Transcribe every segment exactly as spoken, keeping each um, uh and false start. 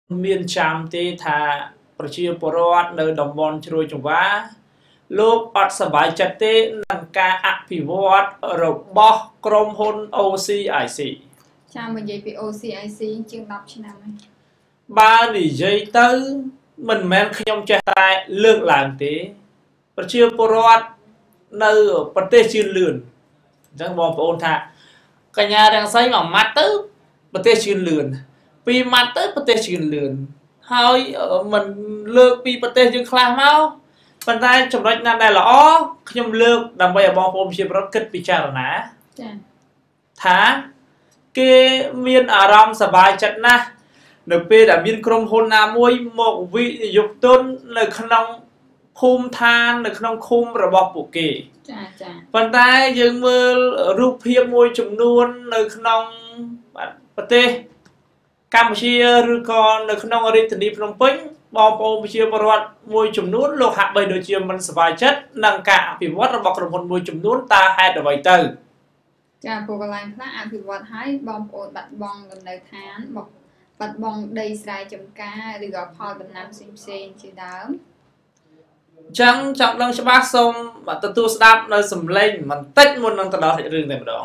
miền Tràm tê thàប្រជាពលរដ្ឋនៅតំបន់ជ្រោយចង្វាលោកអត់សប្បាយចិត្តទេនឹងការអភិវឌ្ឍរបស់ក្រុមហ៊ុន អូ ស៊ី ไอ ซีចាមកនិយាយពី អូ ស៊ី ไอ ซี ជាងដប់ឆ្នាំហើយបើនិយាយទៅមិនមែនខ្ញុំចេះតែលើកឡើងទេប្រជាពលរដ្ឋនៅប្រទេសជឿនលឿនអញ្ចឹងបងប្អូនថាកញ្ញារាំងសីមួយម៉ាត់ទៅប្រទេសជឿនលឿនពីរម៉ាត់ទៅប្រទេសជឿនលឿនហើយមិនលើកពីប្រទេសយើងខ្លះមកប៉ុន្តែចំណុចណាដែលល្អខ្ញុំលើកដើម្បីឲ្យបងប្អូនប្រជាពលរដ្ឋគិតពិចារណាចាថាគេមានអារម្មណ៍សប្បាយចិត្តណាស់នៅពេលដែលមានក្រុមហ៊ុនណាមួយមកវិនិយោគទុននៅក្នុងភូមិឋាននៅក្នុងឃុំរបស់ពួកគេចាចាប៉ុន្តែយើងមើលរូបភាពមួយចំនួននៅក្នុងប្រទេសកម្ពុជាឬក៏នៅក្នុងរាជធានីភ្នំពេញបងប្អូនប្រជាពលរដ្ឋមួយចំនួនលោកហាក់បីដូចជាមិនសប្បាយចិត្តនឹងការអភិវឌ្ឍរបស់ក្រុមហ៊ុនមួយចំនួនតើហេតុអ្វីទៅចាពួកកន្លែងខ្លះអភិវឌ្ឍហើយបងប្អូនបាត់បង់លំនៅឋានមកបាត់បង់ដីស្រែចម្ការឬក៏ផលដំណាំផ្សេងផ្សេងជាដើមអញ្ចឹងចង់ដឹងច្បាស់សូមទទួលស្ដាប់នៅសំឡេងបន្តិចមុននឹងទៅដល់រឿងតែម្ដង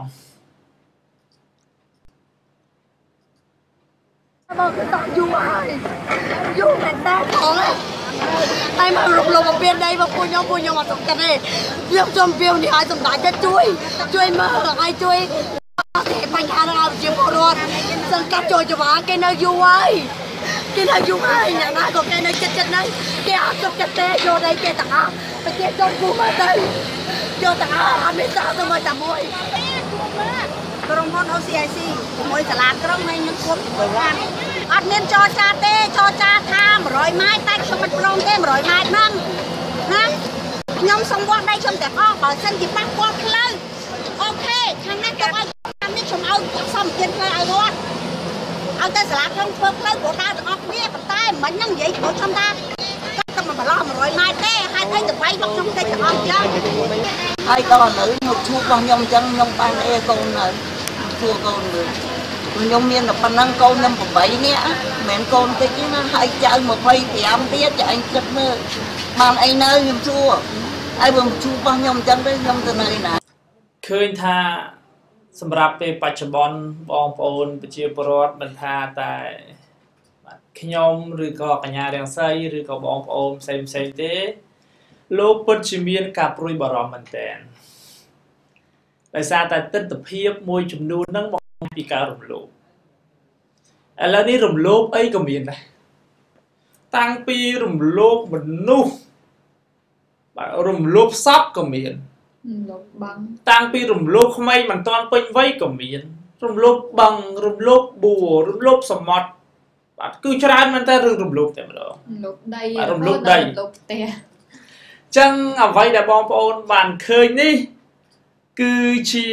បងក៏តយូរហើយយូរតែតែផងតែមករំលោភបំពានដីបងពួកខ្ញុំពួកខ្ញុំអត់សុខចិត្តទេខ្ញុំសូមពៀវនេះឲ្យសម្ដេចចិត្តជួយជួយមើលឲ្យជួយបញ្ហារបស់ប្រជាពលរដ្ឋសង្កាត់ចូលចង្វាគេនៅយូរហើយគេនៅយូរហើយអ្នកណាក៏គេនៅចិត្តចិត្តហ្នឹងគេអត់សុខចិត្តទេយកដីគេទាំងអស់ប្រជាជនគូមើលទៅយកទាំងអស់អត់មានសាទៅមើលតែមួយក្រុមហ៊ុន អូ ស៊ី ไอ ซี ជាមួយសាលាក្រុងនៅនឹងគ្រប់ប្រវត្តិអត់មានចរចាទេចរចាថា100ម៉ែត្រតែខ្ញុំមិនព្រមទេ100ម៉ែត្រហ្នឹងណាខ្ញុំសុំវត្តដីខ្ញុំទាំងអស់បើសិនជាប៉ះពាល់ផ្លូវអូខេខាងណាក៏ឲ្យតាមនេះខ្ញុំឲ្យសំជិនផ្លូវឲ្យវត្តឲ្យតែសាលាក្រុងធ្វើផ្លូវព្រោះដើរទាំងអស់គ្នាប៉ុន្តែមិនហ្នឹងនិយាយព្រោះខ្ញុំថាតែមិនបន្លោះ100ម៉ែត្រទេហើយឲ្យទៅវាយមកខ្ញុំតិចទាំងអស់ចឹងហើយដល់នៅមកឈូរបស់ខ្ញុំចឹងខ្ញុំបានអេកូននៅជួកូនលើខ្ញុំមានតែប៉ុណ្ណឹងកូនខ្ញុំ8នាក់មិនមែនកូនតិចទេណាហើយចៅ25ទៀតចៅឯងគិតមើលបានអីនៅខ្ញុំជួហើយបើជួរបស់ខ្ញុំអញ្ចឹងទៅខ្ញុំទៅនៅណាឃើញថាសម្រាប់ពេលបច្ចុប្បន្នបងប្អូនប្រជាពលរដ្ឋមិនថាតែខ្ញុំឬក៏កញ្ញារាំងសីឬក៏បងប្អូនផ្សេងផ្សេងទេលោកពិតជាមានការព្រួយបារម្ភមែនទែនដោយសារតែទស្សនវិជ្ជាមួយចំនួនហ្នឹងមកពីការរំលោភឥឡូវនេះរំលោភអីក៏មានដែរតាំងពីរំលោភមនុស្សបាទរំលោភសត្វក៏មានរំលោភបឹងតាំងពីរំលោភក្មេងមិនទាន់ពេញវ័យក៏មានរំលោភបឹងរំលោភបួររំលោភសមុទ្របាទគឺច្រើនមែនតើរឿងរំលោភតែម្ដងរំលោភដីរំលោភដីរំលោភផ្ទះចឹងអ្វីដែលបងប្អូនបានឃើញនេះគឺជា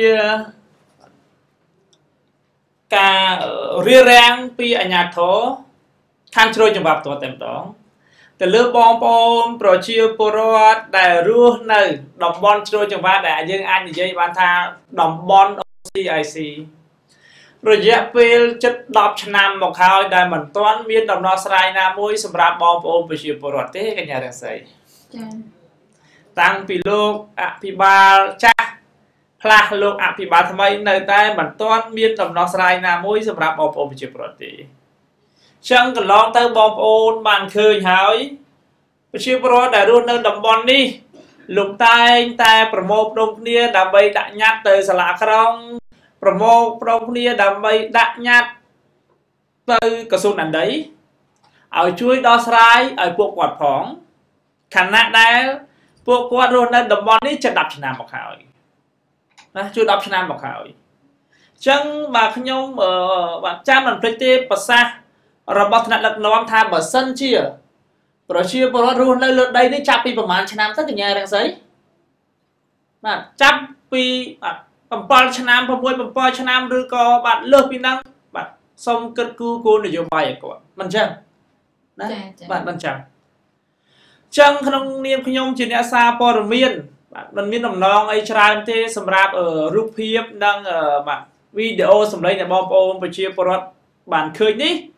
ការរារាំងពីអាជ្ញាធរខាងជ្រោយចង្វាក់ផ្ទាល់តែម្ដងទៅលើបងប្អូនប្រជាពលរដ្ឋដែលរស់នៅតំបន់ជ្រោយចង្វាក់ដែលយើងអាចនិយាយបានថាតំបន់ អូ ស៊ី ไอ ซี រយៈពេលជិត10ឆ្នាំមកហើយដែលមិនទាន់មានដំណោះស្រាយណាមួយសម្រាប់បងប្អូនប្រជាពលរដ្ឋទេកញ្ញារាំងសីចា៎តាំងពីលោកអភិបាលចាស់ផ្លាស់លោកអភិបាលថ្មីនៅតែមិនទាន់មានដំណោះស្រាយណាមួយសម្រាប់បងប្អូនប្រជាពលរដ្ឋទេចឹងកន្លងទៅបងប្អូនបានឃើញហើយប្រជាពលរដ្ឋដែលរស់នៅតំបន់នេះលោកតែងតែប្រមូលផ្ដុំគ្នាដើម្បីដាក់ញត្តិទៅសាលាក្រុងប្រមូលផ្ដុំគ្នាដើម្បីដាក់ញត្តិទៅក្រសួងដែនដីឲ្យជួយដោះស្រាយឲ្យពួកគាត់ផងខណៈដែលពួកគាត់រស់នៅតំបន់នេះជិត10ឆ្នាំមកហើយណាជួយ10ឆ្នាំមកហើយអញ្ចឹងបាទខ្ញុំបាទចាំមិនភ្លេចទេប្រសាសន៍របស់ថ្នាក់ដឹកនាំថាបើសិនជាប្រជាពលរដ្ឋរស់នៅលើដីនេះចាប់ពីប្រហែលឆ្នាំទៅកញ្ញារាំងសីបាទចាប់ពីបាទ7ឆ្នាំ6 7ឆ្នាំឬក៏បាទលើសពីហ្នឹងបាទសូមគិតគូរគោលនយោបាយឲ្យគាត់មិនអញ្ចឹងណាបាទមិនអញ្ចឹងចឹងក្នុងនាមខ្ញុំជាអ្នកសារព័ត៌មានបាទមិនមានដំណងអីច្រើនទេសម្រាប់រូបភាពនិងបាទវីដេអូសម្លេងរបស់បងប្អូនប្រជាពលរដ្ឋបានឃើញនេះ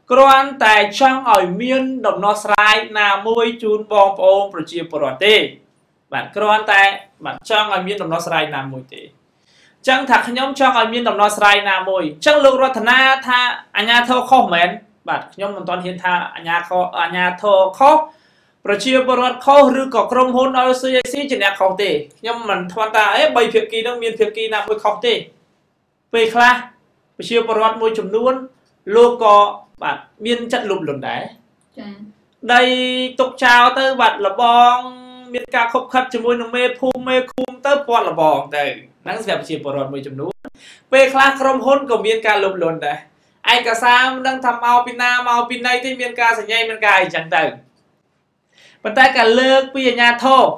គ្រាន់តែចង់ឲ្យមានដំណោះស្រាយណាមួយជូនបងប្អូនប្រជាពលរដ្ឋទេបាទគ្រាន់តែបាទចង់ឲ្យមានដំណោះស្រាយណាមួយទេចឹងថាខ្ញុំចង់ឲ្យមានដំណោះស្រាយណាមួយចឹងលោករតនាថាអាញាធរខុសមែនបាទខ្ញុំមិនទាន់ហ៊ានថាអាញាខុសអាញាធរខុសប្រជាពលរដ្ឋខុសឬក៏ក្រុមហ៊ុន អូ ซี เอ ซี ជាអ្នកខុសទេខ្ញុំមិនធ្វល់ថាអេបីភាគីនឹងមានភាគីណាមួយខុសទេពេលខ្លះប្រជាពលរដ្ឋមួយចំនួនលោកក៏បាទមានចិត្តលុបលុនដែរចាដីទុកចោលទៅបាទលបងមានការខົບខិតជាមួយនឹងមេភូមិមេឃុំទៅពាត់លបងទៅហ្នឹងស្រាប់ប្រជាពលរដ្ឋមួយចំនួនពេលខ្លះក្រុមហ៊ុនក៏មានការលុបលុនដែរឯកសារមិនដឹងថាមកពីណាមកពីណីទេមានការសញ្ញេមានការអីចឹងទៅប៉ុន្តែការលើកពីអាជ្ញាធរ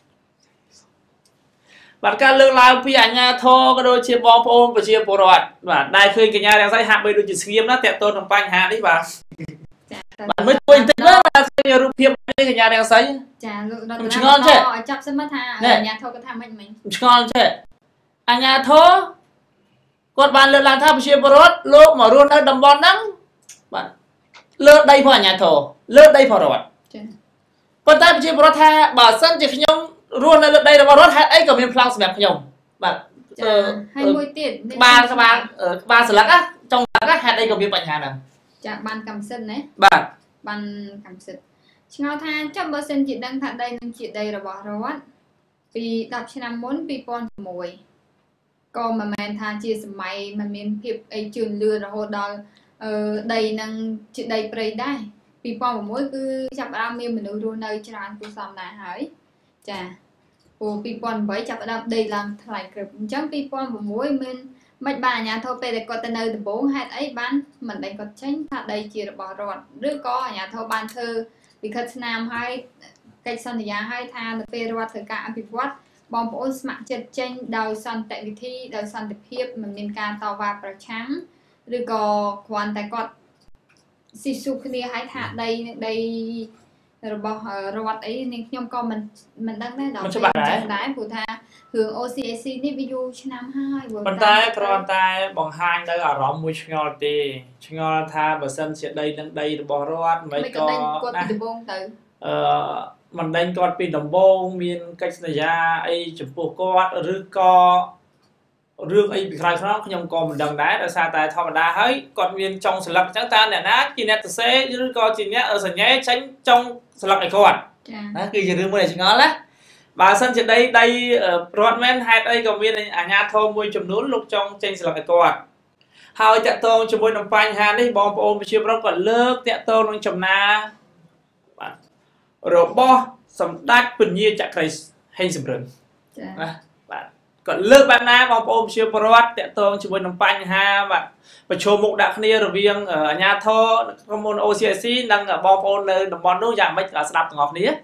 បាទការលើកឡើងពីអាជ្ញាធរក៏ដូចជាបងប្អូនប្រជាពលរដ្ឋបាទដែលឃើញកញ្ញារាំងសីហាក់បីដូចជាស្ងៀមណាស់តាក់ទងនឹងបញ្ហានេះបាទបាទមើលជួយបន្តិចមើលឃើញរូបភាពនេះកញ្ញារាំងសីចាលោកដល់ឆ្ងល់ចេះចាប់សិនមកថាអាជ្ញាធរគាត់ថាម៉េចមិញឆ្ងល់ចេះអាជ្ញាធរគាត់បានលើកឡើងថាប្រជាពលរដ្ឋលោកមករស់នៅតំបន់ហ្នឹងបាទលើដីផងអាជ្ញាធរលើដីផងរដ្ឋចាប៉ុន្តែប្រជាពលរដ្ឋថាបើសិនជាខ្ញុំរស់នៅលើដីរបស់រដ្ឋហេតុអីក៏មានប្លង់សម្រាប់ខ្ញុំបាទចាហើយមួយទៀតក្បាលក្បាលក្បាលស្លឹកណាចុងស្លឹកណាហេតុអីក៏មានបញ្ហាហ្នឹងចាបានកម្មសិទ្ធិណាបាទបានកម្មសិទ្ធិឆ្ងល់ថាចាំបើសិនជាដឹងថាដីនឹងជាដីរបស់រដ្ឋពីដប់ឆ្នាំមុនពីរពាន់៦ក៏មិនមែនថាជាសម័យมันមានភាពអីជឿនលឿនរហូតដល់អឺដីនឹងជាដីព្រៃដែរពីរពាន់៦គឺចាប់ផ្ដើមមានមនុស្សរស់នៅច្រើនគួរសមណាស់ហើយចាព្រោះពីរពាន់៨ចាប់ផ្ដើមដីឡើងថ្លៃគ្រប់អញ្ចឹងពីរពាន់៦មានមិនបានអាជ្ញាធរពេលដែលគាត់ទៅនៅដំបូងហេតុអីបានមិនដេញគាត់ចេញថាដីជារបស់រដ្ឋឬក៏អាជ្ញាធរបានធ្វើវិខិតស្នាមឲ្យកិច្ចសន្យាឲ្យថានៅពេលរដ្ឋធ្វើការអភិវឌ្ឍបងប្អូនស្ម័គ្រចិត្តចេញដោយសន្តិវិធីដោយសន្តិភាពមិនមានការតវ៉ាប្រឆាំងឬក៏គ្រាន់តែគាត់ស៊ីស៊ូគ្នាឲ្យថាដីដីរបស់រដ្ឋអីនេះខ្ញុំក៏មិនមិនដឹងដែរដល់ច្បាស់ដែរព្រោះថារឿង អូ ซี เอ ซี នេះវាយូរឆ្នាំហើយប៉ុន្តែគ្រាន់តែបង្ហាញនៅអារម្មណ៍មួយឆ្ងល់ទេឆ្ងល់ថាបើសិនជាដីនឹងដីរបស់រដ្ឋមិនក៏គាត់ពីដំបូងទៅអឺមិនដេញគាត់ពីដំបូងមានកិច្ចសន្យាអីចំពោះគាត់ឬក៏រឿងអីពីក្រោយខ្នងខ្ញុំក៏មិនដឹងដែរដោយសារតែធម្មតាហើយគាត់មានចុងស្លឹកអញ្ចឹងតើអ្នកណាជាអ្នកសរសេរឬក៏ជាអ្នកសញ្ញេចេញចុងស្លឹកឲ្យគាត់ណាគឺជារឿងមួយដែលឆ្ងល់ណាបើសិនជាដីដីរដ្ឋមែនហេតុអីក៏មានអាជ្ញាធរមួយចំនួនលោកចុងចេញស្លឹកឲ្យគាត់ហើយតាក់ទងជាមួយនឹងបញ្ហានេះបងប្អូនប្រជាពលរដ្ឋក៏លើកតាក់ទងនឹងចំណាបាទរបស់សម្ដេចពញាចក្រីហេងសំរិនចា៎ណាបាទក៏លើកបានណាបងប្អូនប្រជាពលរដ្ឋតាក់ទងជាមួយនឹងបញ្ហាបាទប្រឈមមុខដាក់គ្នារវាងអាជ្ញាធរក្រុមហ៊ុន អូ ซี เอ ซี និងបងប្អូននៅតំបន់នោះយ៉ាងម៉េចស្ដាប់ទាំងអស់គ្នា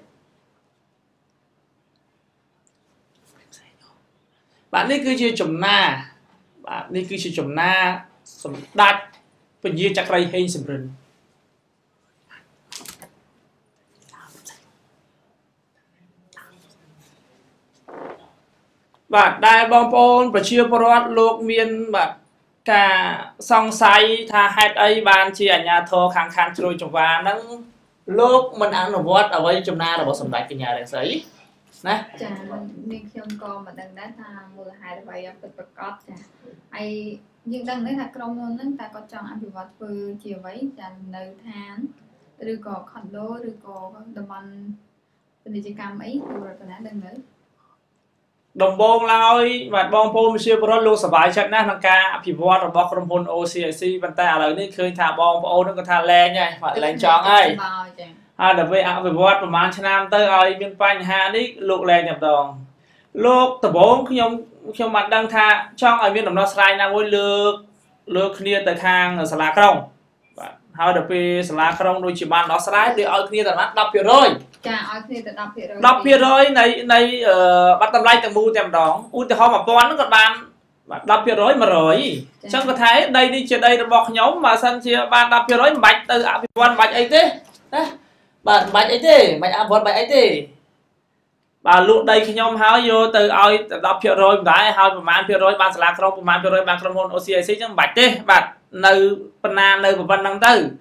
បាទនេះគឺជាចំណាបាទនេះគឺជាចំណាសម្ដេចពញាចក្រីហេងសំរិនបាទដែលបងប្អូនប្រជាពលរដ្ឋលោកមានបាទការសង្ស័យថាហេតុអីបានជាអាជ្ញាធរខាងខាងជ្រោយចង្វាហ្នឹងលោកមិនអនុវត្តអ្វីចំណារបស់សម្ដេចកញ្ញារាំងសីណាចានេះខ្ញុំក៏មិនដឹងដែរថាមូលហេតុអ្វីពិតប្រាកដចាហើយយើងដឹងដែរថាក្រុមនោះហ្នឹងតែគាត់ចង់អភិវឌ្ឍធ្វើជាអ្វីចានៅឋានឬក៏ខុនដូឬក៏តំបន់ពាណិជ្ជកម្មអីគឺរដ្ឋណាដឹងនៅដំបូងឡើយបាទបងប្អូនប្រជាពលរដ្ឋលោកសប្បាយចិត្តណាស់ក្នុងការអភិវឌ្ឍរបស់ក្រុមហ៊ុន អូ ซี เอ ซี ប៉ុន្តែឥឡូវនេះឃើញថាបងប្អូននឹងគាត់ថាលែងហើយបាទលែងចង់ហើយហើយដល់ពេលអភិវឌ្ឍប្រហែលឆ្នាំទៅឲ្យមានបញ្ហានេះលោកលែងតែម្ដងលោកដំបូងខ្ញុំខ្ញុំបានដឹងថាចង់ឲ្យមានដំណោះស្រាយណាមួយលើកលើកគ្នាទៅខាងសាលាក្រុងបាទហើយដល់ពេលសាលាក្រុងដូចជាបានដោះស្រាយគេឲ្យគ្នាតែប៉ុន្មាន ដប់ភាគរយចាឲ្យគ្នាតែ ដប់ភាគរយដប់ភាគរយនៃនៃបាត់តម្លៃទាំងមូលតែម្ដងឧទាហរណ៍ 1000 ហ្នឹងគាត់បានបាទ ដប់ភាគរយ 100 អញ្ចឹងគាត់ថាដីនេះជាដីរបស់ខ្ញុំបើសិនជាបាន ដប់ភាគរយ មិនបាច់ទៅអភិវឌ្ឍមិនបាច់អីទេណាបាទមិនបាច់អីទេមិនអភិវឌ្ឍមិនបាច់អីទេបើលក់ដីខ្ញុំហើយយកទៅឲ្យ ដប់ភាគរយ មិនដែរហើយប្រហែលភាគរយបានសាលាក្រុងប្រហែលភាគរយបានក្រុមហ៊ុន អូ ซี เอ ซี អញ្ចឹងមិនបាច់ទេបាទនៅប៉ុណ្ណានៅប៉ុណ្ណឹងទៅ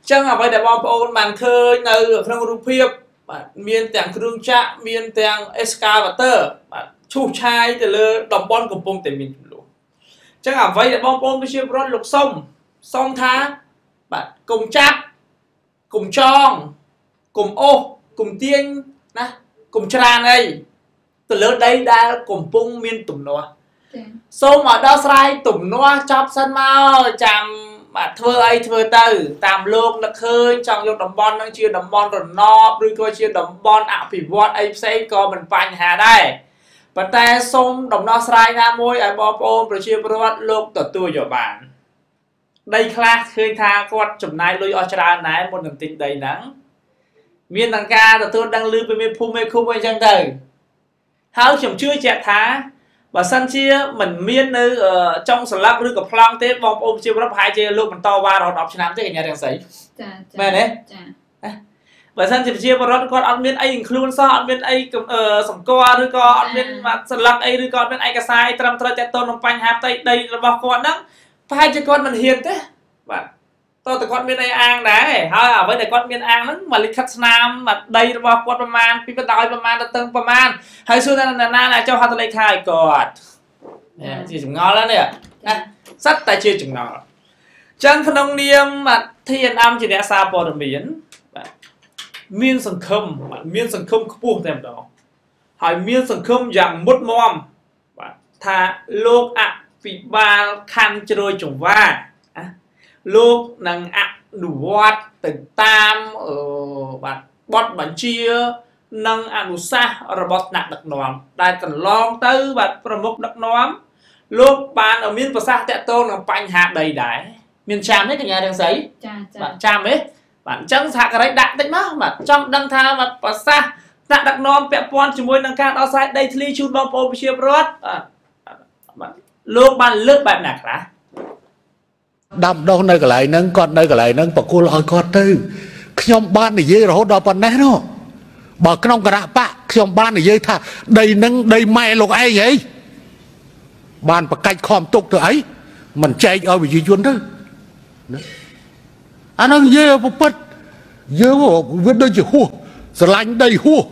ចឹងអ្វីដែលបងប្អូនបានឃើញនៅក្នុងរូបភាពបាទមានទាំងគ្រឿងចាក់មានទាំង excavator បាទឈូសឆាយទៅលើតំបន់កំពុងតែមានចំនួនចឹងអ្វីដែលបងប្អូនប្រជាពលរដ្ឋលោកសុំសុំថាបាទកុំចាប់កុំចងកុំអូសកុំទាញណាកុំច្រានអីទៅលើដីដែលកំពុងមានទំនាស់សូមឲ្យដល់ស្រ័យទំនាស់ចប់សិនមកចាំបាទធ្វើអីធ្វើទៅតាមលោកនឹកឃើញចង់យកតំបន់នឹងជាតំបន់រណបឬក៏ជាតំបន់អភិវឌ្ឍអីផ្សេងក៏មិនបញ្ហាដែរប៉ុន្តែសូមដំណោះស្រាយណាមួយឲ្យបងប្អូនប្រជាពលរដ្ឋលោកទទួលយកបានដីខ្លះឃើញថាគាត់ចំណាយលុយអស់ច្រើនដែរមុននឹងទិញដីហ្នឹងមានទាំងការទទួលដឹងឮពីមេភូមិមេឃុំអីចឹងទៅហើយខ្ញុំជឿជាក់ថាបើសិនជាមិនមាននៅចុងស្លឹកឬក៏ប្លង់ទេបងប្អូនប្រជាពលរដ្ឋប្រហែលជាលោកបន្តវ៉ារហូតដល់ឆ្នាំទេកញ្ញារាំងសីចាចាមែនទេចាបើសិនជាប្រជាពលរដ្ឋគាត់អត់មានអីខ្លួនសោះអត់មានអីសម្គាល់ឬក៏អត់មានស្លឹកអីឬក៏អត់មានឯកសារអីត្រឹមត្រូវទាក់ទងនឹងបញ្ហាផ្ទៃដីរបស់គាត់ហ្នឹងប្រហែលជាគាត់មិនហ៊ានទេបាទតើតើគាត់មានអីអាងដែរហើយអ្វីដែលគាត់មានអាងហ្នឹងមកលិខិតស្នាមដីរបស់គាត់ប្រមាណពីបដោយប្រមាណទៅតឹងប្រមាណហើយសួរថាណាណាចុះហត្ថលេខាឲ្យគាត់នេះជាចម្ងល់ហ្នឹងណាសិតតែជាចម្ងល់អញ្ចឹងក្នុងនាមធីអេនអឹមជាអ្នកសារព័ត៌មានបាទមានសង្ឃឹមបាទមានសង្ឃឹមខ្ពស់តែម្ដងហើយមានសង្ឃឹមយ៉ាងមុតមាំបាទថាលោកអភិបាលខណ្ឌជ្រោយចង្វាលោកនឹងអនុវត្តទៅតាមបាទបទបញ្ជានិងអនុសាសន៍របស់ថ្នាក់ដឹកនាំដែលកន្លងទៅបាទប្រមុខដឹកនាំលោកបានមានប្រសាសន៍តាក់ទងនឹងបញ្ហាដីដែរមានចាំទេកញ្ញារាំងសីចាចាបាទចាំទេបាទអញ្ចឹងសហការីដាក់តិចមកបាទចង់ដឹងថាបាទប្រសាសន៍ថ្នាក់ដឹកនាំពាក់ព័ន្ធជាមួយនឹងការដោះស្រាយដីធ្លីជូនបងប្អូនប្រជាពលរដ្ឋបាទលោកបានលើកបែបណាខ្លះដាំដុះនៅកន្លែងហ្នឹងគាត់នៅកន្លែងហ្នឹងបកគលឲ្យគាត់ទៅខ្ញុំបាននិយាយរហូតដល់ប៉ុណ្ណេះនោះបើក្នុងគណៈបកខ្ញុំបាននិយាយថាដីហ្នឹងដីម៉ែលោកឯងហីបានប្រកាច់ខំទុកទៅអីមិនចែកឲ្យប្រជាជនទៅអានោះនិយាយប្រពិតយើងវាដូចជាហួសស្រឡាញ់ដីហួស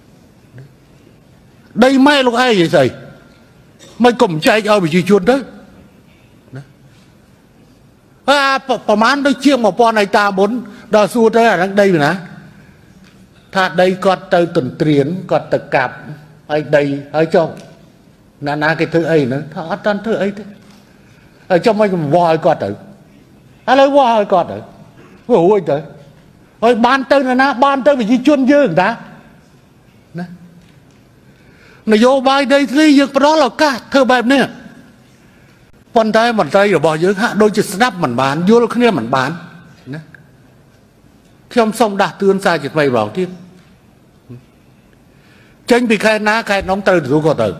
ដីម៉ែលោកឯងហីស្អីមិនកុំចែកឲ្យប្រជាជនទៅអាប្រហែលដូចជាងmộtពាន់ហិកតាមុនដល់សួរទៅអាហ្នឹងដីពីណាថាដីគាត់ទៅទន្ទ្រានគាត់ទៅកាប់ហើយដីហើយចុះណាណាគេធ្វើអីហ្នឹងថាអត់តាន់ធ្វើអីទេហើយចុះមិនវល់ឲ្យគាត់ទៅឥឡូវវល់ឲ្យគាត់ទៅវារួចទៅហើយបានទៅណាបានទៅប្រជាជនយើងតាណានយោបាយដីធ្លីយើងផ្ដល់ឱកាសធ្វើបែបនេះប៉ុន្តែមន្ត្រីរបស់យើងហាក់ដូចជាស្ដាប់មិនបានយល់គ្នាមិនបានណាខ្ញុំសូមដាស់តឿនសារជាថ្មីម្ដងទៀតចេញពីខេត្តណាខេត្តនោះត្រូវទទួលគាត់ទៅ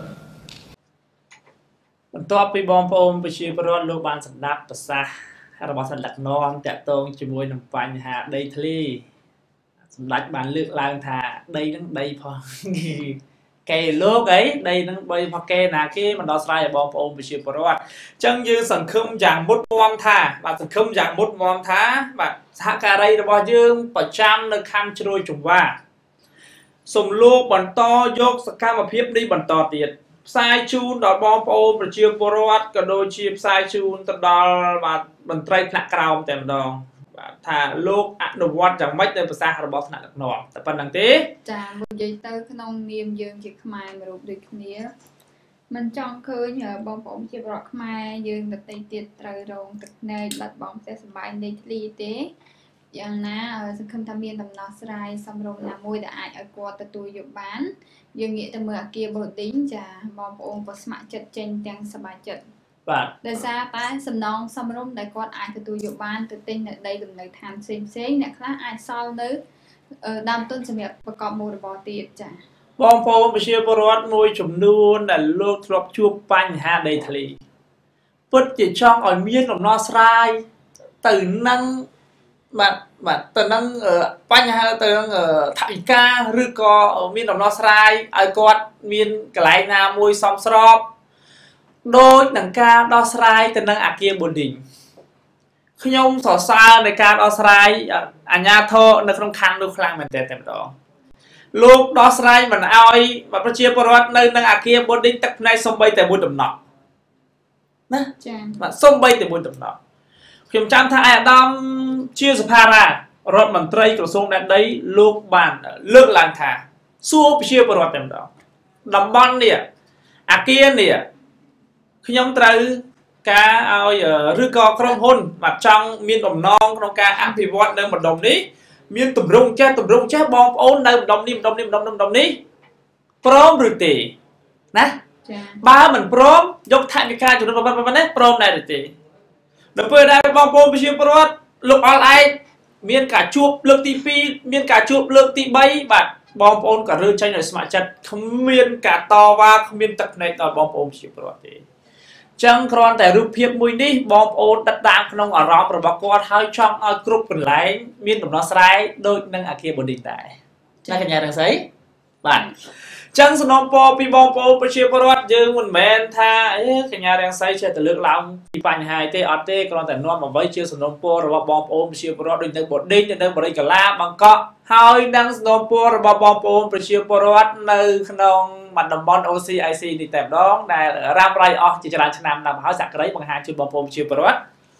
បន្ទាប់ពីបងប្អូនប្រជាពលរដ្ឋលោកបានស្ដាប់ប្រសាសន៍របស់ថ្នាក់ដឹកនាំតាក់ទងជាមួយនឹងបញ្ហាដីធ្លីសម្ដេចបានលើកឡើងថាដីនឹងដីផងគេលោកអីដីនឹងបីផកេណាគេមិនដោះស្រាយឲ្យបងប្អូនប្រជាពលរដ្ឋអញ្ចឹងយើងសង្ឃឹមយ៉ាងមុតមាំថាបាទសង្ឃឹមយ៉ាងមុតមាំថាបាទសហការីរបស់យើងប្រចាំនៅខណ្ឌជ្រោយចង្វាសូមលោកបន្តយកសកម្មភាពនេះបន្តទៀតផ្សាយជូនដល់បងប្អូនប្រជាពលរដ្ឋក៏ដូចជាផ្សាយជូនទៅដល់បាទមន្ត្រីថ្នាក់ក្រោមតែម្ដងបាទថាលោកអនុវត្តយ៉ាងម៉េចនៅប្រសាសន៍របស់ថ្នាក់ដឹកនាំតែប៉ុណ្្នឹងទេចាមួយនិយាយទៅក្នុងនាមយើងជាខ្មែរមួយរូបដូចគ្នាមិនចង់ឃើញបងប្អូនជាពលរដ្ឋខ្មែរយើងដទៃទៀតត្រូវរងទឹកភ្នែកបាត់បង់ផ្ទះសម្បែងដីធ្លីទេយ៉ាងណាសង្ឃឹមថាមានដំណោះស្រាយសមរម្យណាមួយដែលអាចឲ្យគាត់ទទួលយកបានយើងងាកទៅមើលអាគារ building ចាបងប្អូនក៏ស្ម័គ្រចិត្តចេញទាំងសប្បាយចិត្តបាទដោយសារតែសំណងសមរម្យដែលគាត់អាចទទួលយកបានទៅទិញនៅដីលំនៅឋានផ្សេងផ្សេងអ្នកខ្លះអាចសល់នៅដើមទុនសម្រាប់ប្រកបមុខរបរទៀតចាបងប្អូនប្រជាពលរដ្ឋមួយចំនួនដែលលោកធ្លាប់ជួបបញ្ហាដីធ្លីពិតជាចង់ឲ្យមានដំណោះស្រាយទៅនឹងបាទបាទទៅនឹងបញ្ហាទៅនឹងថវិកាឬក៏មានដំណោះស្រាយឲ្យគាត់មានកន្លែងណាមួយសមស្របដូចនឹងការដោះស្រាយទៅនឹងអាគារ building ខ្ញុំសរសើរនៃការដោះស្រាយអាជ្ញាធរនៅក្នុងខណ្ឌនោះខ្លាំងមែនទែនតែម្ដងលោកដោះស្រាយមិនអោយប្រជាពលរដ្ឋនៅនឹងអាគារ building ទឹកភ្នែកសំបីតែមួយដំណក់ណាចា៎បាទសំបីតែមួយដំណក់ខ្ញុំចាំថាអាដាមជាសភារារដ្ឋមន្ត្រីក្រសួងដែនដីលោកបានលើកឡើងថាសួរប្រជាពលរដ្ឋតែម្ដងតំបន់នេះអាគារនេះខ្ញុំត្រូវការឲ្យឬក៏ក្រុមហ៊ុនបាទចង់មានបំណងក្នុងការអភិវឌ្ឍនៅម្ដុំនេះមានទម្រង់ចេះទម្រង់ចេះបងប្អូននៅម្ដុំនេះម្ដុំនេះម្ដុំនេះម្ដុំនេះព្រមឬទេណាចា៎បើមិនព្រមយកថវិកាចំនួនប៉ុណ្ណេះព្រមដែរឬទេដល់ពេលដែលបងប្អូនប្រជាពលរដ្ឋលោកអល់ឯកមានការជួបលើកទីពីរមានការជួបលើកទីបីបាទបងប្អូនក៏រើចេញឲ្យស្ម័គ្រចិត្តគ្មានការតវ៉ាគ្មានទឹកភ្នែកដល់បងប្អូនប្រជាពលរដ្ឋទេចឹងគ្រាន់តែរូបភាពមួយនេះបងប្អូនដិតដាមក្នុងអារម្មណ៍របស់គាត់ហើយចង់ឲ្យគ្រប់កន្លែងមានដំណោះស្រាយដូចនឹងអាគារ building ដែរណាកញ្ញាទាំងស្រីបាទចឹងសំណូមពរពីបងប្អូនប្រជាពលរដ្ឋយើងមិនមែនថាអេកញ្ញារាំងសីចេះតែលើកឡើងពីបញ្ហាទេអត់ទេគ្រាន់តែនាំអ្វីជាសំណូមពររបស់បងប្អូនប្រជាពលរដ្ឋដូចនៅបដិញនៅបរិយាកាឡាបង្កក់ហើយនឹងសំណូមពររបស់បងប្អូនប្រជាពលរដ្ឋនៅក្នុងតំបន់ អូ ស៊ី អាយ ស៊ី នេះតែម្ដងដែលរ៉ាំរ៉ៃអស់ជាច្រើនឆ្នាំណាស់មកហើយសក្តិបង្ហាញជូនបងប្អូនប្រជាពលរដ្ឋ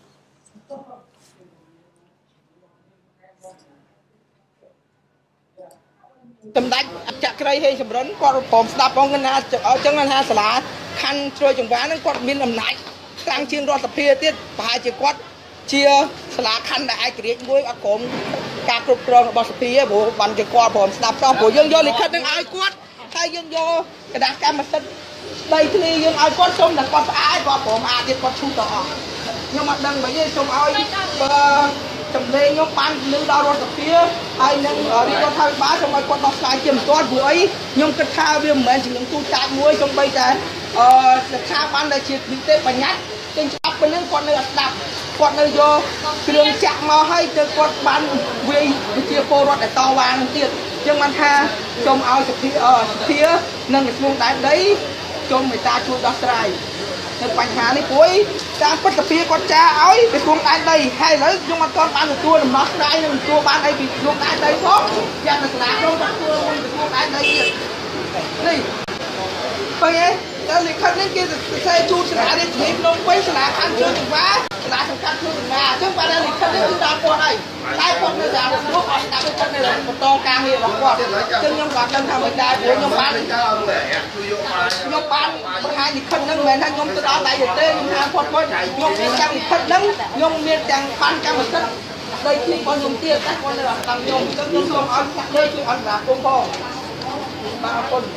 សម្ដេចអគ្គក្រីហេងសំរិនគាត់ព្រមស្ដាប់ផងណាអញ្ចឹងថាសាលាខណ្ឌជ្រោយចង្វាហ្នឹងគាត់មានអំណាចខ្លាំងជាងរដ្ឋសភាទៀតប្រហែលជាគាត់ជាសាលាខណ្ឌដែលឯករាជ្យមួយអត់ក្រុមការគ្រប់គ្រងរបស់សភាព្រោះបានជាគាត់ព្រមស្ដាប់តោះព្រោះយើងយកលិខិតហ្នឹងឲ្យគាត់ហើយយើងយកគណៈកម្មសិទ្ធិដីធ្លីយើងឲ្យគាត់សុំតែគាត់ស្អាតគាត់ព្រមអាទៀតគាត់ឈូសទៅអស់ខ្ញុំអត់ដឹងមិនទេសុំឲ្យបើចម្លែងខ្ញុំបានលើដល់រដ្ឋសភាហើយនឹងរាជរដ្ឋាភិបាលសូមឲ្យគាត់ដោះស្រាយជាបន្ទាន់ព្រោះអីខ្ញុំគិតថាវាមិនមែនជារឿងទូតាចមួយសូម្បីតែអឺស្ថាប័នដែលជានីតិបញ្ញត្តិទាំងច្បាប់ពេលហ្នឹងគាត់នៅអត់ស្ដាប់គាត់នៅយកគ្រឿងចាក់មកឲ្យទៅគាត់បានវាយប្រជាពលរដ្ឋដែលតវ៉ានឹងទៀតអញ្ចឹងបានថាសូមឲ្យសភាសភានិងក្រសួងដែនដីសូមមេត្តាជួយដោះស្រាយនៅបញ្ហានេះព្រោះតាមពិតសភាគាត់ចាឲ្យក្រសួងដែនដីហើយឥឡូវខ្ញុំអត់ទាន់បានទទួលដំណោះស្រាយនិងទទួលបានអីពីក្រសួងដែនដីផងយ៉ាងនៅសាលាក្រុងគាត់ទទួលមុនក្រសួងដែនដីទៀតនេះបើឯងដល់លិខិតនេះគេសរសេរជូនសាលារាជធានីភ្នំពេញសាលាខណ្ឌជ្រោយចង្វាសាលាសង្កាត់ជ្រោយចង្វាអញ្ចឹងបានលិខិតនេះគឺដល់គាត់ហើយតែគាត់នៅសាលាលោកអត់ស្ដាប់ទេគាត់នៅបន្តការងាររបស់គាត់អញ្ចឹងខ្ញុំក៏ដឹងថាមិនដែរព្រោះខ្ញុំបានខ្ញុំបានបង្ហាញលិខិតហ្នឹងមិនមែនថាខ្ញុំទៅដល់ដៃទេខ្ញុំថាគាត់គាត់ខ្ញុំមានចាំលិខិតហ្នឹងខ្ញុំមានទាំងបានកម្មសិទ្ធិដីធ្លីរបស់ខ្ញុំទៀតតែគាត់នៅអត់តាមខ្ញុំអញ្ចឹងខ្ញុំសូមឲ្យចាក់លើជួយអន្តរាគមន៍ផងបាទអរគុណ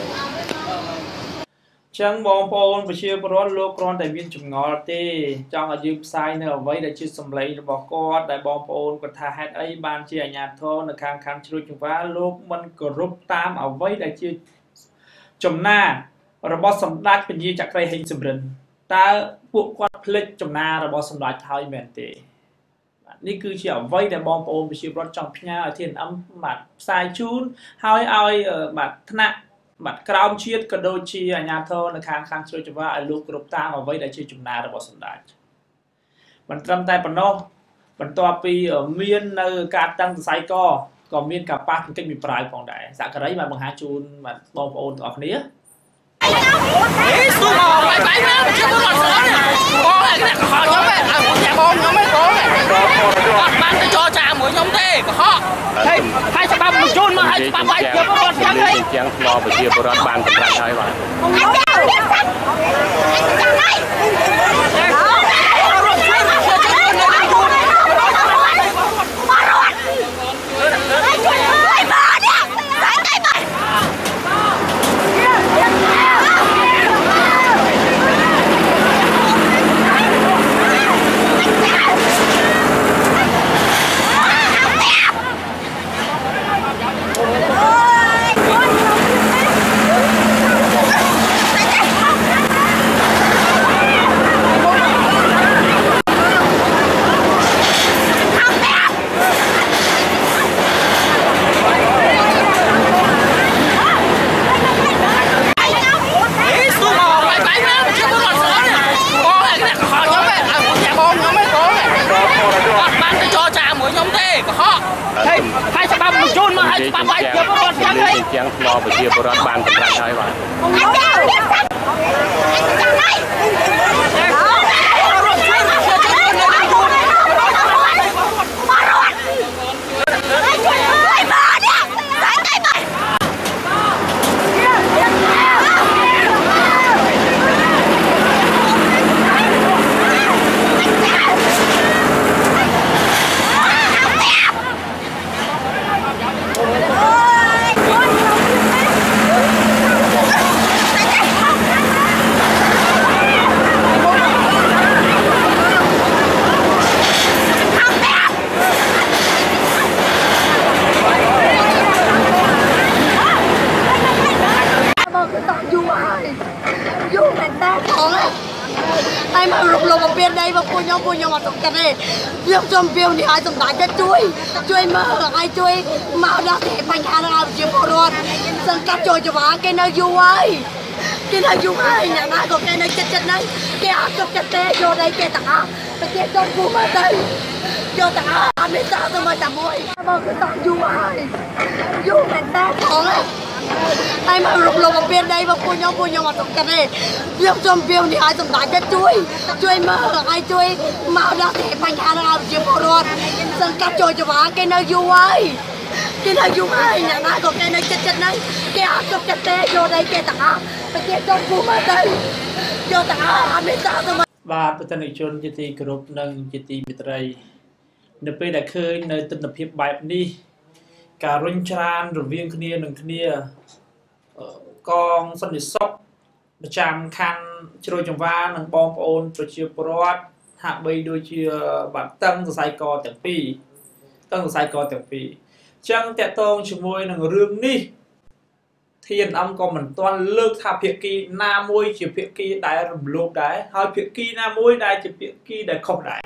ចឹងបងប្អូនប្រជាពលរដ្ឋលោកគ្រាន់តែមានចម្ងល់ទេចង់ឲ្យយើងផ្សាយនៅអ្វីដែលជាសម្លេងរបស់គាត់ដែលបងប្អូនគាត់ថាហេតុអីបានជាអាជ្ញាធរនៅខាងខណ្ឌជ្រោយចង្វាលោកមិនគោរពតាមអ្វីដែលជាចំណារបស់សម្ដេចពញាចក្រីហេងសំរិនតើពួកគាត់ភ្លេចចំណារបស់សម្ដេចហើយមែនទេបាទនេះគឺជាអ្វីដែលបងប្អូនប្រជាពលរដ្ឋចង់ផ្ញើឲ្យធានអឹមបាទផ្សាយជូនហើយឲ្យបាទថ្នាក់បាទក្រោមជាតិក៏ដូចជាអាជ្ញាធរនៅខាងខាងជ្រោយចង្វាឲ្យលោកគ្រប់តាមអ្វីដែលជាចំណារបស់សម្ដេចមិនត្រឹមតែប៉ុណ្ណោះបន្ទាប់ពីមាននៅការតាំងសរសៃកក៏មានការប៉ះទង្គិចមីប្រាយផងដែរសក្តិបានបង្ហាញជូនបាទបងប្អូនទាំងអស់គ្នាអេស្ទូមកបាយបាយមកជាបងអត់ស្គាល់ណាបងឯងខកខ្ញុំឯងអត់ចាំបងខ្ញុំឯងបងអត់បានទៅចរចាមួយខ្ញុំទេកុហកហើយហើយច្បាប់បញ្ជូនមកឲ្យច្បាប់បាយជាបងអត់ចាំទេជាងស្មោប្រជាពលរដ្ឋបានសម្រេចហើយបាទចាំហើយជូនមកឲ្យស្បាបាយជាប្រវត្តិយ៉ាងនេះជាងថ្មប្រជាពលរដ្ឋបានសម្រាប់ហើយបាទ ai mà rục lục ở bên đây mà cô nhau cô nhau mà tổng cái này việc trong việc thì ai tổng đại cái chui chui mà ai chui mạo đó thì bánh ăn nào chỉ bỏ rồi dân cắt chui cho bà cái nơi du ấy cái nơi du ấy nhà ba có cái nơi chết chết này cái áo cặp cái té vô đây cái tả cái trong cô mà đây vô tả anh biết sao tôi mà tả môi bao cái tả du ấy du người ta có ai mà rục lục ở bên đây mà cô nhau cô nhau mà tổng cái này việc trong việc thì ai tổng đại cái chui chui mà ai chui mạo đó thì bánh ăn nào chỉ bỏ rồi dân cắt chui cho bà cái nơi du ấy cái nơi du ấy nhà ba có cái nơi chết chết này cái áo cặp cái té vô đây cái tả cái trong cô mà đây vô tả anh biết sao tôi mà បាទប្រធានជនជាទីគោរពនិងជាទីមេត្រីនៅពេលដែលឃើញនៅទស្សនវិជ្ជាបែបនេះការរុញច្រានរវាងគ្នានឹងគ្នាកងសន្តិសុខប្រចាំខណ្ឌជ្រោយចង្វានិងបងប្អូនប្រជាពលរដ្ឋហាក់បីដូចជាបាត់តឹងសរសៃកទាំងពីរតឹងសរសៃកទាំងពីរអញ្ចឹងតកតងជាមួយនឹងរឿងនេះធានអំក៏មិនទាន់លើកថាភាគីណាមួយជាភាគីដែលរំលោភដែរហើយភាគីណាមួយដែលជាភាគីដែលខុសដែរ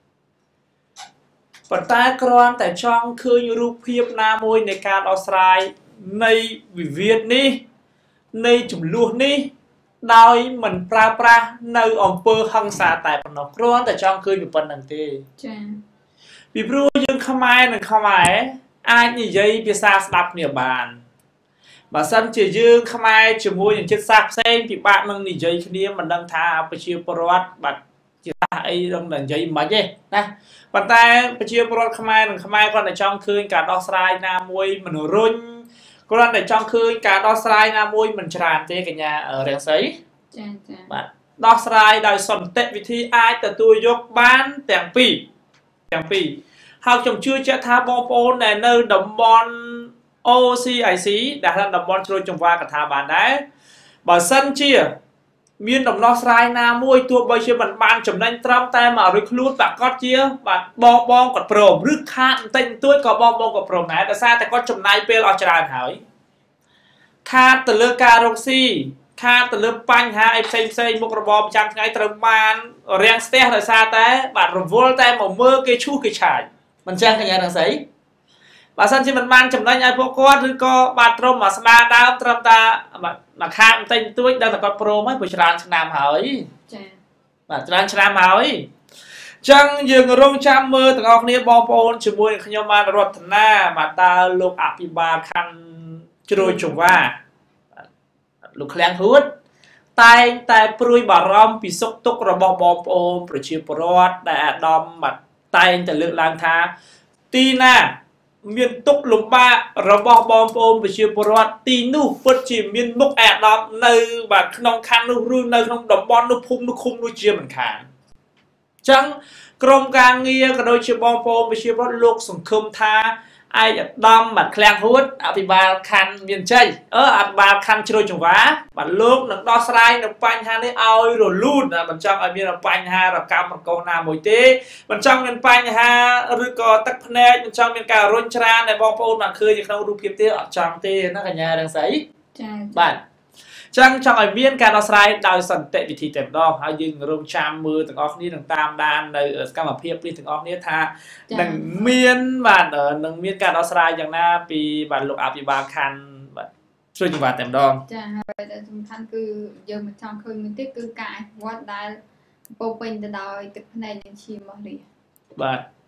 ប៉ុន្តែគ្រាន់តែចង់ឃើញរូបភាពណាមួយនៃការដោះស្រាយនៃវិវាទនេះនៃចំនួននេះដោយមិនប្រើប្រាស់នៅអង្គើហិង្សាតែប៉ុណ្ណោះគ្រាន់តែចង់ឃើញប៉ុណ្្នឹងទេចា៎ពីព្រោះយើងខ្មែរនិងខ្មែរអាចនិយាយភាសាស្ដាប់គ្នាបានបើសិនជាយើងខ្មែរជាមួយនឹងចិត្តសាសផ្សេងពិបាកនឹងនិយាយគ្នាមិនដឹងថាប្រជាពលរដ្ឋបាទជាសាសអីនឹងនិយាយមិនទេណាប៉ុន្តែប្រជាពលរដ្ឋខ្មែរនិងខ្មែរគាត់តែចង់ឃើញការដោះស្រាយណាមួយមិនរុញគាត់តែចង់ឃើញការដោះស្រាយណាមួយមិនច្រើនទេកញ្ញារាំងសីចាចាបាទដោះស្រាយដោយសន្តិវិធីអាចទទួលយកបានទាំងពីរទាំងពីរហើយខ្ញុំជឿជាក់ថាបងប្អូនដែលនៅតំបន់ អូ ซี ไอ ซี ដែលថាតំបន់ជ្រោយចង្វាកថាបានដែរបើសិនជាមានដំណោះស្រាយណាមួយទោះបីជាមិនបានចំណេញត្រឹមតែមករួចខ្លួនប្រកាសជាបាទបងបងគាត់ព្រមឬខាតបន្តិចបន្តួចក៏បងបងគាត់ព្រមដែរដោយសារតែគាត់ចំណាយពេលអស់ច្រើនហើយខាតទៅលើការរកស៊ីខាតទៅលើបញ្ហាអីផ្សេងផ្សេងមុខរបរប្រចាំថ្ងៃត្រូវបានរាំងស្ទះដោយសារតែបាទរវល់តែមកមើលគេឈូសគេឆាយមិនចឹងកញ្ញារាំងសីបើសិនជាមិនបានចំណេញឲ្យពួកគាត់ឬក៏បាទត្រឹមមកស្ដារដើមត្រឹមតែមកខាតបន្តិចបន្តួចដល់តែគាត់ព្រមហើយព្រោះច្រើនឆ្នាំហើយចា៎បាទច្រើនឆ្នាំហើយអញ្ចឹងយើងរងចាំមើលទាំងអស់គ្នាបងប្អូនជាមួយនឹងខ្ញុំបានរតនាបាទតើលោកអភិបាលខណ្ឌជ្រោយចង្វាលោកឃ្លាំងហួតតែងតែព្រួយបារម្ភពីសុខទុក្ខរបស់បងប្អូនប្រជាពលរដ្ឋដែលអាដាមបាទតែងតែលើកឡើងថាទីណាមានទុកលំបាករបស់បងប្អូនប្រជាពលរដ្ឋទីនោះពិតជាមានមុខអាដាមនៅបាទក្នុងខណ្ឌនោះឬនៅក្នុងតំបន់នោះភូមិនោះឃុំនោះជាមិនខានអញ្ចឹងក្រុមការងារក៏ដូចជាបងប្អូនប្រជាពលរដ្ឋលោកសង្ឃឹមថាឯកឧត្តមបាទឃ្លាំងហួតអភិបាលខណ្ឌមានជ័យអឺអភិបាលខណ្ឌជ្រោយចង្វាបាទលោកនឹងដោះស្រាយនៅបញ្ហានេះឲ្យរលូនមិនចង់ឲ្យមានបញ្ហារកម្មរកោសណាមួយទេមិនចង់មានបញ្ហាឬក៏ទឹកភ្នែកមិនចង់មានការរុញច្រានដែលបងប្អូនបានឃើញនៅក្នុងរូបភាពទេអត់ចង់ទេណាកញ្ញារាំងសីចា៎បាទចឹងចង់ឲ្យមានការដោះស្រាយដោយសន្តិវិធីតែម្ដងហើយយើងរងចាំមើលទាំងអស់គ្នានឹងតាមដាននៅសកម្មភាពនេះទាំងអស់គ្នាថានឹងមានបាទនឹងមានការដោះស្រាយយ៉ាងណាពីបាទលោកអភិបាលខណ្ឌបាទជួយចង្វាតែម្ដងចាហើយដែលសំខាន់គឺយើងមិនចង់ឃើញមួយទៀតគឺការអភិវឌ្ឍដែលពោពេញទៅដោយទឹកភ្នែកនិងឈាមរបស់រាបាទ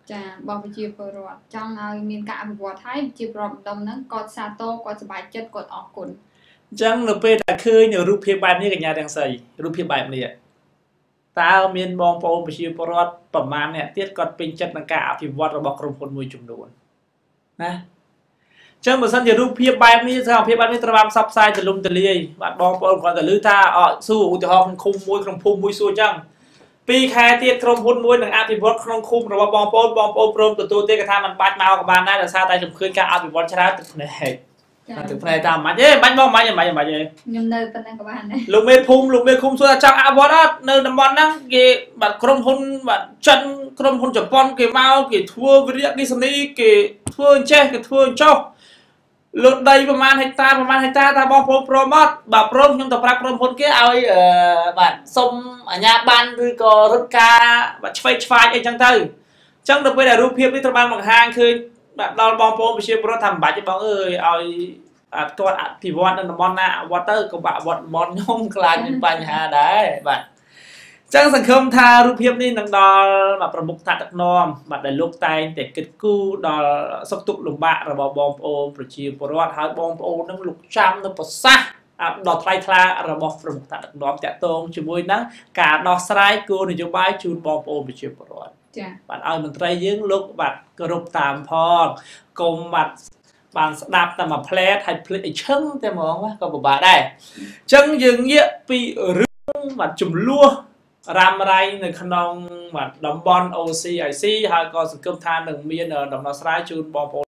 ចាបងប្រជាពលរដ្ឋចង់ឲ្យមានការអភិវឌ្ឍហើយជាប្រវត្តិដំហ្នឹងគាត់សាទរគាត់សប្បាយចិត្តគាត់អរគុណអញ្ចឹងនៅពេលដែលឃើញរូបភាពបែបនេះកញ្ញាទាំងស្រីរូបភាពបែបនេះតើមានបងប្អូនប្រជាពលរដ្ឋប្រមាណអ្នកទៀតគាត់ពេញចិត្តនឹងការអភិវឌ្ឍរបស់ក្រុមហ៊ុនមួយចំនួនណាចឹងបើសិនជារូបភាពបែបនេះសារភាពបែបនេះត្រូវបានផ្សព្វផ្សាយទូលំទូលាយបាទបងប្អូនគាត់ទៅឮថាអសួរឧទាហរណ៍ក្នុងឃុំមួយក្នុងភូមិមួយសួរចឹងពីរខែទៀតក្រុមហ៊ុនមួយនឹងអភិវឌ្ឍក្នុងឃុំរបស់បងប្អូនបងប្អូនព្រមទទួលទេគេថាมันបាច់មកក៏បានដែរដោយសារតែជំរឿនការអភិវឌ្ឍច្រើនទឹកភ្នែកទឹកភ្នែកតាមមិនទេបាច់បងមិនមិនមិនទេខ្ញុំនៅប៉ុណ្ណឹងក៏បានដែរលោកមេភូមិលោកមេឃុំសួរថាចង់អភិវឌ្ឍអត់នៅតំបន់ហ្នឹងគេបាទក្រុមហ៊ុនបាទចិនក្រុមហ៊ុនជប៉ុនគេមកគេធ្វើវិរិយអគ្គិសនីគេធ្វើអញ្ចេះគេធ្វើអញ្ចោះលើដីប្រហែលហិកតាប្រហែលហិកតាថាបងប្អូនព្រមអត់បាទព្រមខ្ញុំទៅប្រាប់ក្រុមហ៊ុនគេឲ្យបាទសុំអាជ្ញាប័ណ្ណឬក៏រត់ការបាទឆ្វេងឆ្វាយអីចឹងទៅអញ្ចឹងដល់ពេលដែលរូបភាពនេះត្រូវបានបង្ហាញឃើញបាទដល់បងប្អូនប្រជាពលរដ្ឋថាមិនបាច់ទេបងអើយឲ្យគាត់អភិវឌ្ឍនៅតំបន់ណាអវត្តទៅក៏បាក់អវត្តតំបន់ខ្ញុំខ្លាចមានបញ្ហាដែរបាទចឹងសង្ឃឹមថារូបភាពនេះនឹងដល់បាទប្រមុខថ្នាក់ដឹកនាំបាទដែលលោកតែងតែគិតគូរដល់សុខទុក្ខលំបាករបស់បងប្អូនប្រជាពលរដ្ឋហើយបងប្អូននឹងលោកចាំនៅប្រសាសន៍ដល់ថ្លៃថ្លារបស់ប្រមុខថ្នាក់ដឹកនាំតាក់ទងជាមួយនឹងការដោះស្រាយគោលនយោបាយជូនបងប្អូនប្រជាពលរដ្ឋចា៎បាទឲ្យមន្ត្រីយើងលោកបាទគោរពតាមផងកុំបាទបានស្ដាប់តែមួយផ្លែតហើយភ្លេចអីឈឹងតែហ្មងក៏ពិបាកដែរអញ្ចឹងយើងងាកពីរឿងបាទចំនួនរ៉ាំរ៉ៃនៅក្នុងបាទតំបន់ អូ ស៊ី អាយ ស៊ី ហើយក៏សង្ឃឹមថានឹងមានដំណោះស្រាយជូនបងប្អូន